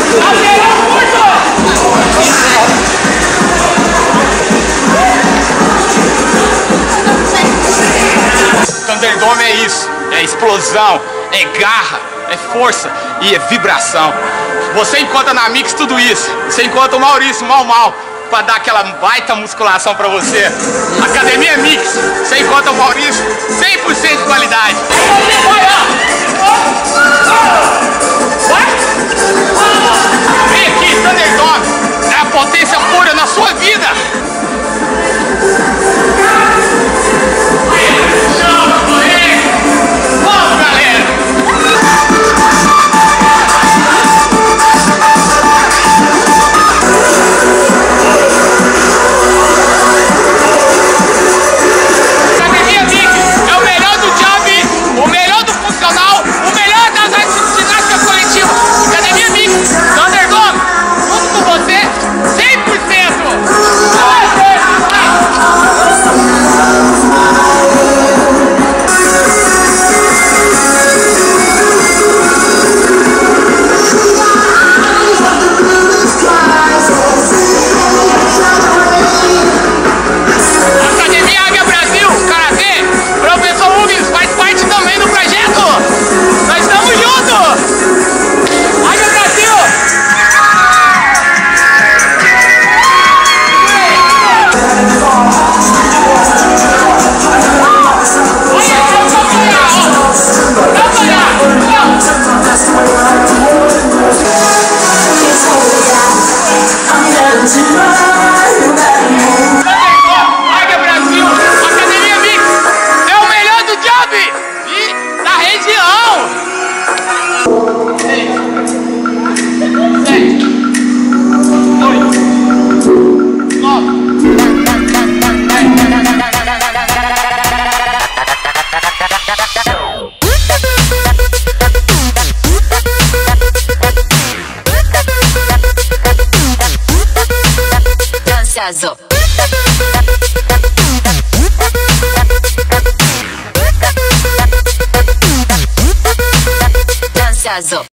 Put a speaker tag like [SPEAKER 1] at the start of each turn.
[SPEAKER 1] Thunderdome é isso, é explosão, é garra, é força e é vibração. Você encontra na Mix tudo isso. Você encontra o Maurício Mal pra dar aquela baita musculação pra você. Academia Mix, você encontra o Maurício 100% de qualidade. Vem aqui, Thunderdome, é a potência pura na sua vida.
[SPEAKER 2] Dança